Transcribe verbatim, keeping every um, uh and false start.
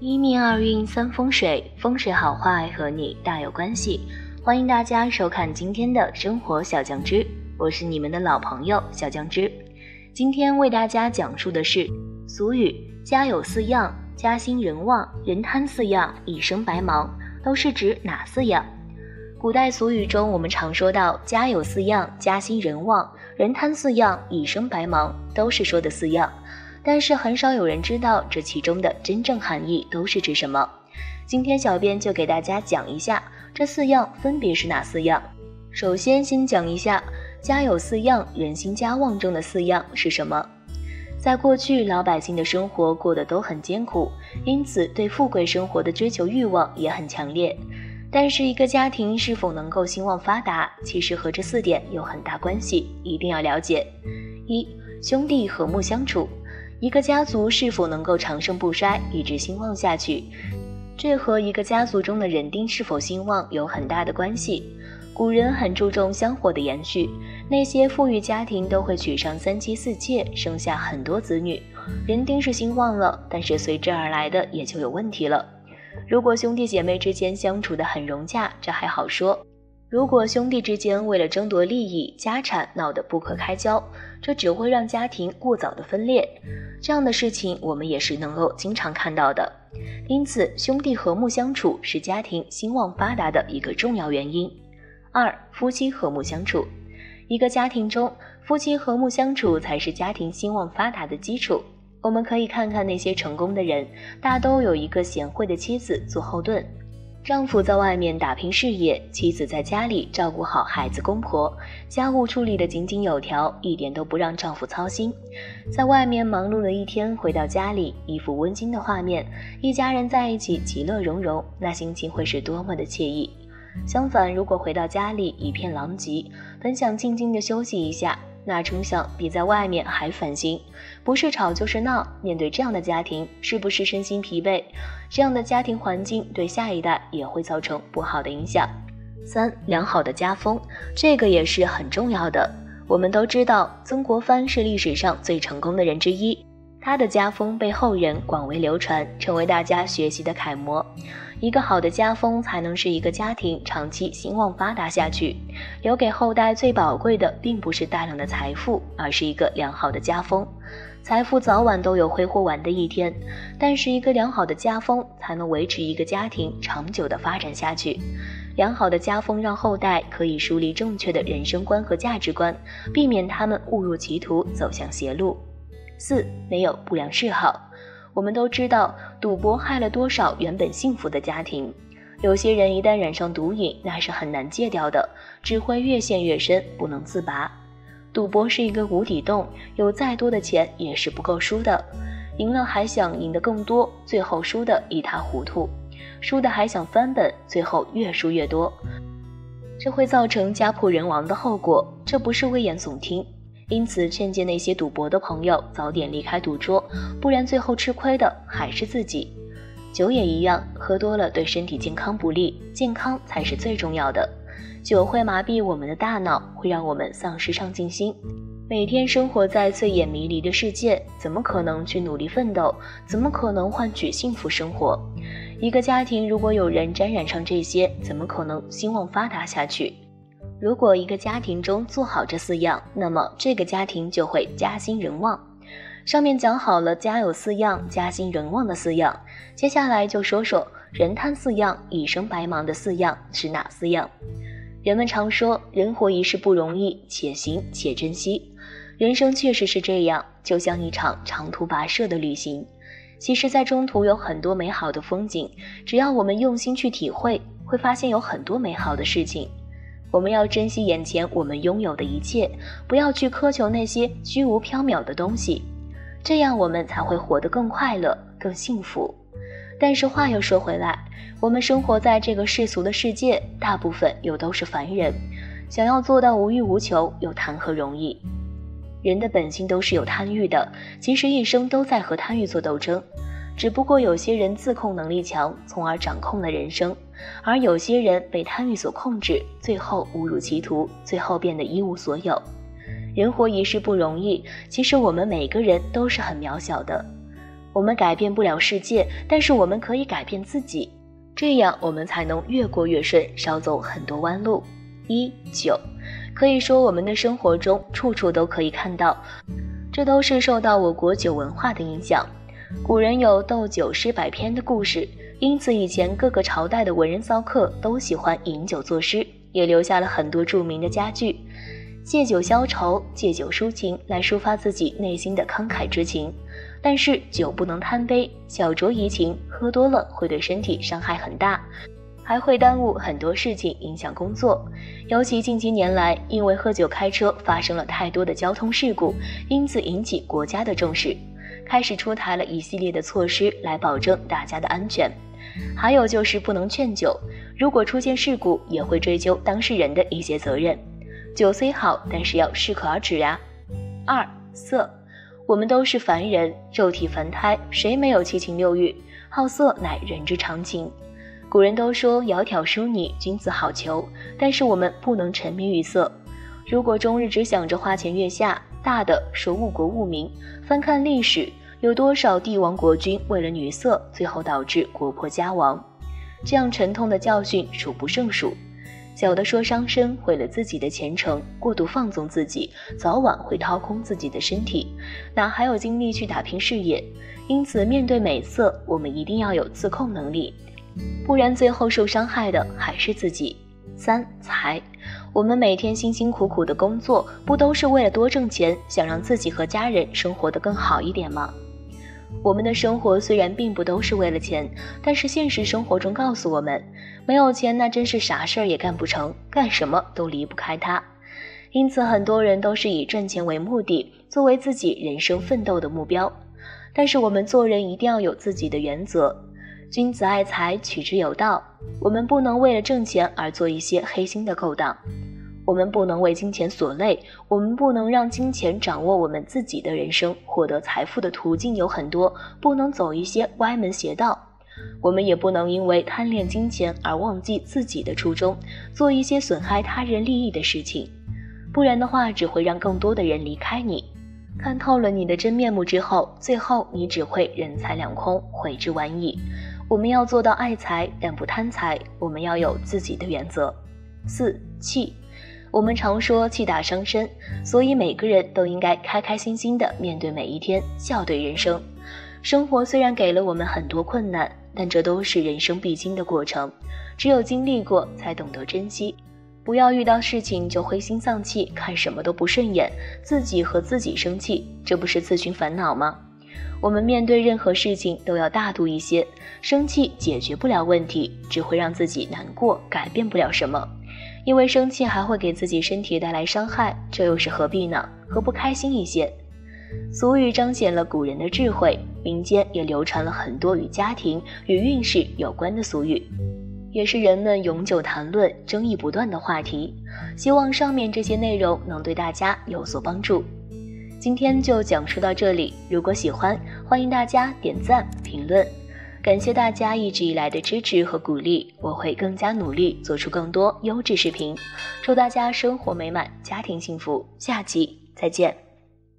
一命二运三风水，风水好坏和你大有关系。欢迎大家收看今天的生活小酱汁，我是你们的老朋友小酱汁。今天为大家讲述的是俗语家有四样，家兴人旺，人贪四样，一生白忙，都是指哪四样？古代俗语中我们常说到家有四样，家兴人旺，人贪四样，一生白忙，都是说的四样，但是很少有人知道这其中的真正含义都是指什么。今天小编就给大家讲一下这四样分别是哪四样。首先先讲一下家有四样，人兴家旺中的四样是什么。在过去，老百姓的生活过得都很艰苦，因此对富贵生活的追求欲望也很强烈。但是一个家庭是否能够兴旺发达，其实和这四点有很大关系，一定要了解。一、兄弟和睦相处。一个家族是否能够长盛不衰，一直兴旺下去，这和一个家族中的人丁是否兴旺有很大的关系。古人很注重香火的延续，那些富裕家庭都会娶上三妻四妾，生下很多子女，人丁是兴旺了，但是随之而来的也就有问题了。如果兄弟姐妹之间相处得很融洽，这还好说。如果兄弟之间为了争夺利益、家产闹得不可开交，这只会让家庭过早的分裂。这样的事情我们也是能够经常看到的。因此，兄弟和睦相处是家庭兴旺发达的一个重要原因。二、夫妻和睦相处。一个家庭中，夫妻和睦相处才是家庭兴旺发达的基础。我们可以看看那些成功的人，大都有一个贤惠的妻子做后盾。丈夫在外面打拼事业，妻子在家里照顾好孩子公婆，家务处理得井井有条，一点都不让丈夫操心。在外面忙碌了一天，回到家里，一幅温馨的画面，一家人在一起其乐融融，那心情会是多么的惬意。相反，如果回到家里一片狼藉，本想静静地休息一下，那成想比在外面还烦心，不是吵就是闹。面对这样的家庭，是不是身心疲惫？这样的家庭环境对下一代也会造成不好的影响。三、良好的家风，这个也是很重要的。我们都知道，曾国藩是历史上最成功的人之一，他的家风被后人广为流传，成为大家学习的楷模。一个好的家风才能使一个家庭长期兴旺发达下去。留给后代最宝贵的并不是大量的财富，而是一个良好的家风。财富早晚都有挥霍完的一天，但是一个良好的家风才能维持一个家庭长久的发展下去。良好的家风让后代可以树立正确的人生观和价值观，避免他们误入歧途，走向邪路。四、没有不良嗜好。我们都知道，赌博害了多少原本幸福的家庭。有些人一旦染上毒瘾，那是很难戒掉的，只会越陷越深，不能自拔。赌博是一个无底洞，有再多的钱也是不够输的。赢了还想赢得更多，最后输得一塌糊涂；输的还想翻本，最后越输越多。这会造成家破人亡的后果，这不是危言耸听。因此，劝诫那些赌博的朋友早点离开赌桌，不然最后吃亏的还是自己。酒也一样，喝多了对身体健康不利，健康才是最重要的。酒会麻痹我们的大脑，会让我们丧失上进心。每天生活在醉眼迷离的世界，怎么可能去努力奋斗？怎么可能换取幸福生活？一个家庭如果有人沾染上这些，怎么可能兴旺发达下去？如果一个家庭中做好这四样，那么这个家庭就会家兴人旺。上面讲好了家有四样，家兴人旺的四样，接下来就说说人贪四样，一生白忙的四样是哪四样。人们常说人活一世不容易，且行且珍惜。人生确实是这样，就像一场长途跋涉的旅行。其实在中途有很多美好的风景，只要我们用心去体会，会发现有很多美好的事情。我们要珍惜眼前我们拥有的一切，不要去苛求那些虚无缥缈的东西，这样我们才会活得更快乐、更幸福。但是话又说回来，我们生活在这个世俗的世界，大部分又都是凡人，想要做到无欲无求，又谈何容易？人的本性都是有贪欲的，其实一生都在和贪欲做斗争。只不过有些人自控能力强，从而掌控了人生，而有些人被贪欲所控制，最后误入歧途，最后变得一无所有。人活一世不容易，其实我们每个人都是很渺小的。 我们改变不了世界，但是我们可以改变自己，这样我们才能越过越顺，少走很多弯路。一酒，可以说我们的生活中处处都可以看到，这都是受到我国酒文化的影响。古人有斗酒诗百篇的故事，因此以前各个朝代的文人骚客都喜欢饮酒作诗，也留下了很多著名的佳句，借酒消愁，借酒抒情，来抒发自己内心的慷慨之情。但是酒不能贪杯，小酌怡情，喝多了会对身体伤害很大，还会耽误很多事情，影响工作。尤其近几年来，因为喝酒开车发生了太多的交通事故，因此引起国家的重视，开始出台了一系列的措施来保证大家的安全。还有就是不能劝酒，如果出现事故也会追究当事人的一些责任。酒虽好，但是要适可而止呀。二色，我们都是凡人，肉体凡胎，谁没有七情六欲？好色乃人之常情。古人都说窈窕淑女，君子好逑，但是我们不能沉迷于色。如果终日只想着花前月下，大的说误国误民，翻看历史，有多少帝王国君为了女色，最后导致国破家亡？这样沉痛的教训数不胜数。小的说伤身，毁了自己的前程，过度放纵自己，早晚会掏空自己的身体，哪还有精力去打拼事业？因此面对美色，我们一定要有自控能力，不然最后受伤害的还是自己。三财，我们每天辛辛苦苦的工作，不都是为了多挣钱，想让自己和家人生活得更好一点吗？我们的生活虽然并不都是为了钱，但是现实生活中告诉我们，没有钱那真是啥事儿也干不成，干什么都离不开它。因此很多人都是以赚钱为目的，作为自己人生奋斗的目标。但是我们做人一定要有自己的原则，君子爱财，取之有道。我们不能为了挣钱而做一些黑心的勾当，我们不能为金钱所累，我们不能让金钱掌握我们自己的人生。获得财富的途径有很多，不能走一些歪门邪道。我们也不能因为贪恋金钱而忘记自己的初衷，做一些损害他人利益的事情，不然的话只会让更多的人离开你。看透了你的真面目之后，最后你只会人财两空，悔之晚矣。我们要做到爱财但不贪财，我们要有自己的原则。四气，我们常说气大伤身，所以每个人都应该开开心心地面对每一天，笑对人生。生活虽然给了我们很多困难，但这都是人生必经的过程，只有经历过才懂得珍惜。不要遇到事情就灰心丧气，看什么都不顺眼，自己和自己生气，这不是自寻烦恼吗？我们面对任何事情都要大度一些，生气解决不了问题，只会让自己难过，改变不了什么。因为生气还会给自己身体带来伤害，这又是何必呢？何不开心一些？俗语彰显了古人的智慧，民间也流传了很多与家庭与运势有关的俗语，也是人们永久谈论、争议不断的话题。希望上面这些内容能对大家有所帮助。今天就讲述到这里，如果喜欢，欢迎大家点赞评论。感谢大家一直以来的支持和鼓励，我会更加努力做出更多优质视频。祝大家生活美满，家庭幸福，下期再见。